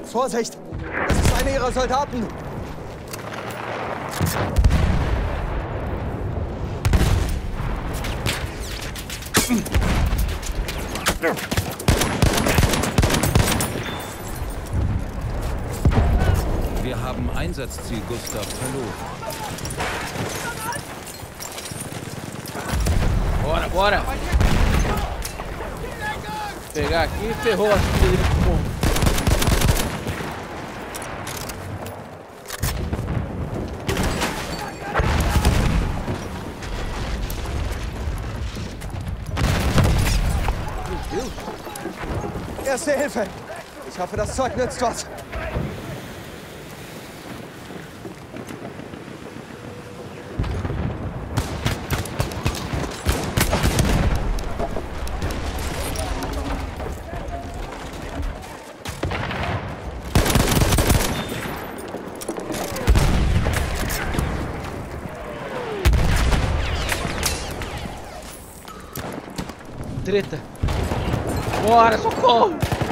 Vorsicht! Das ist einer ihrer Soldaten! Wir haben Einsatzziel Gustav verloren. Bora, bora! Pegar aqui e ferrou as filhas dele pro povo. Meu Deus! Erste Hilfe! Ich hoffe, das Zeug nützt was. Treta! Bora, socorro!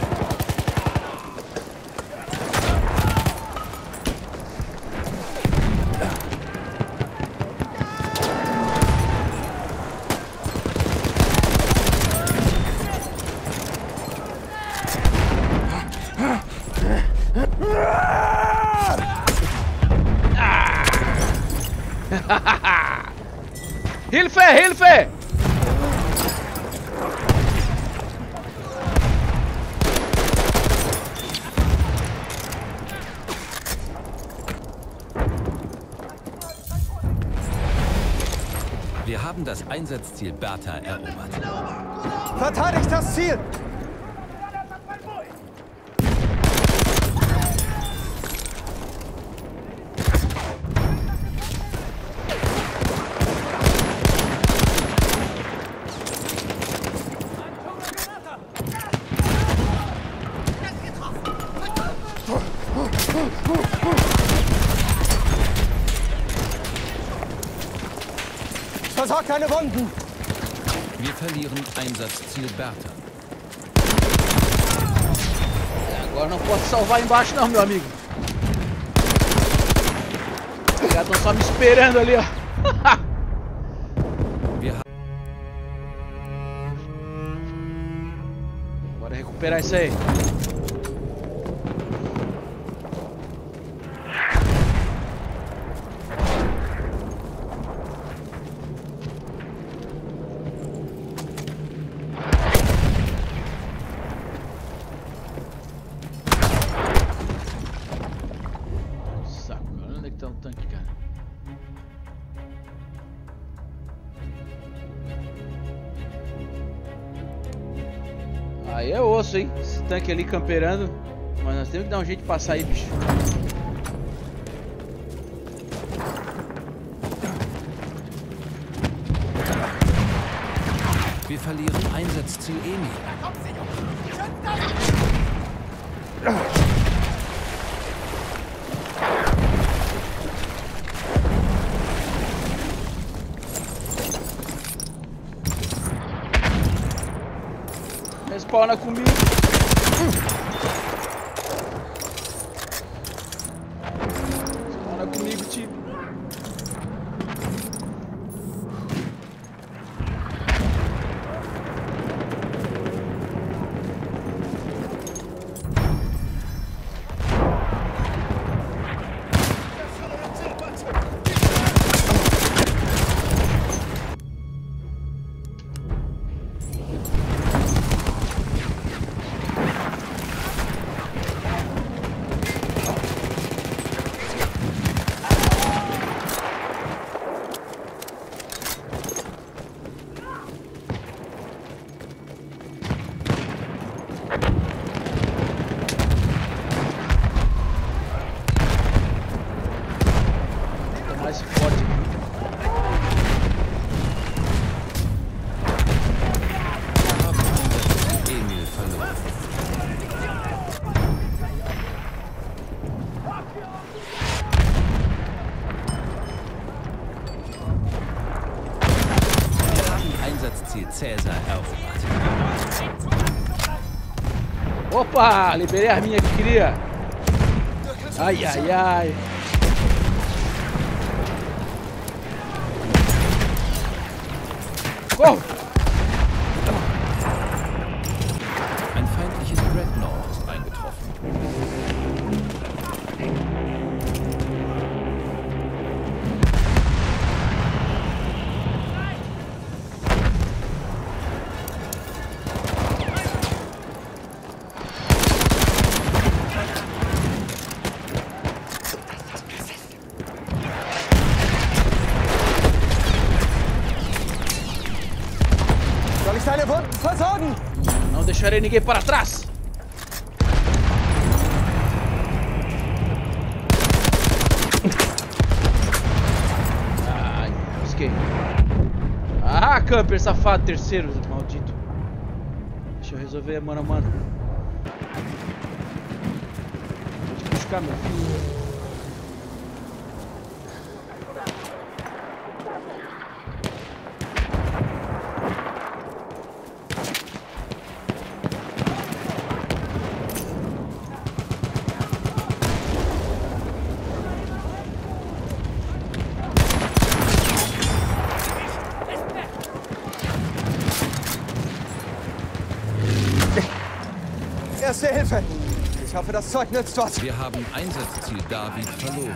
Hilfe! Hilfe! Wir haben das Einsatzziel Bertha erobert. Verteidigt das Ziel! Versorgt keine Wunden! Wir verlieren Einsatzziel Bertha. Agora não posso salvar embaixo não, meu amigo. Os caras estão só me esperando ali, ó. Bora recuperar isso aí. Aí é osso, hein? Esse tanque ali camperando. Mas nós temos que dar um jeito de passar aí, bicho. Wir verlieren Einsatzziel Emil. Respawna comigo. Respawna comigo, time. Mais forte aqui. Emil verloren. Wir haben Einsatzziel Cäsar erobert. Opa, liberei a minha que queria. Ai, ai, ai. Corre! Ein feindliches Dreadnought ist eingetroffen. Soll ich deine Wunden versorgen? Não deixarei ninguém para trás. Ai, busquei. Ah, camper safado, terceiro, maldito. Deixa eu resolver mano a mano. Vou te buscar, meu filho. Erste Hilfe. Ich hoffe, das Zeug nützt was. Wir haben Einsatzziel David verloren.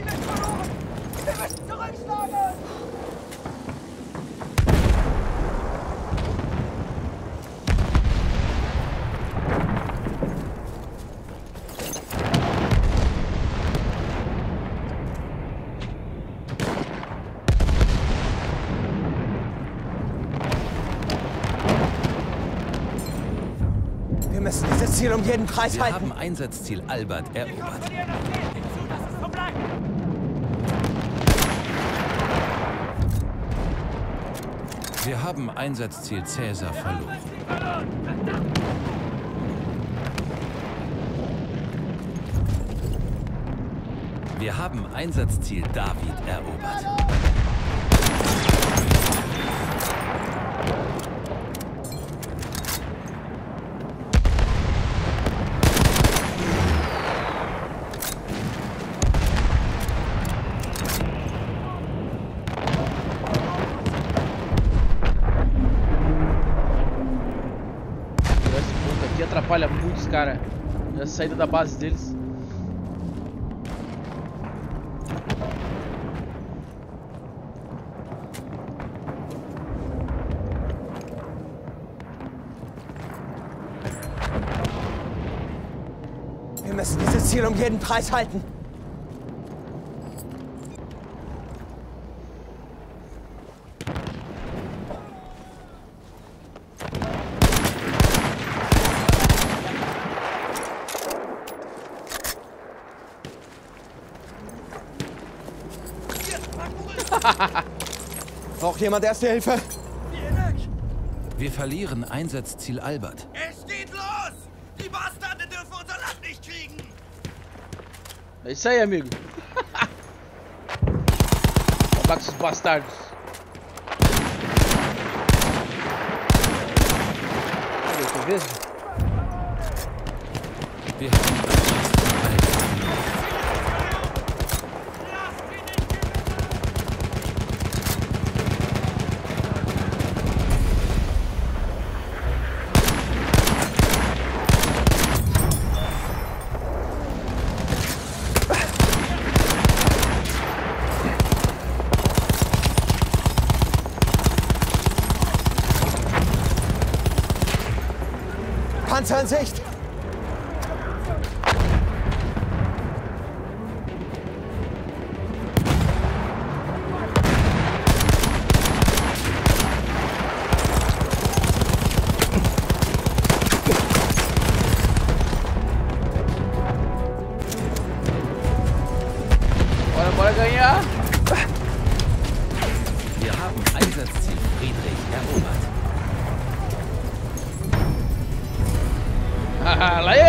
Wir müssen dieses Ziel um jeden Preis Wir halten. haben Einsatzziel Albert erobert. Wir haben Einsatzziel Cäsar verloren. Wir haben Einsatzziel David erobert. Esse ponto aqui atrapalha muito os caras na saída da base deles. Wir müssen dieses Ziel um jeden Preis halten. Braucht jemand Erste Hilfe? Wir verlieren Einsatzziel Albert. Es geht los! Die Bastarde dürfen unser Land nicht kriegen! É isso aí, amigo. Acabar com esses bastardos. Cadê, tu vê? Wir haben Einsatzziel Albert verloren. Panzer in Sicht. Bora ganhar. Wir haben Einsatzziel Friedrich erobert. Haha, lá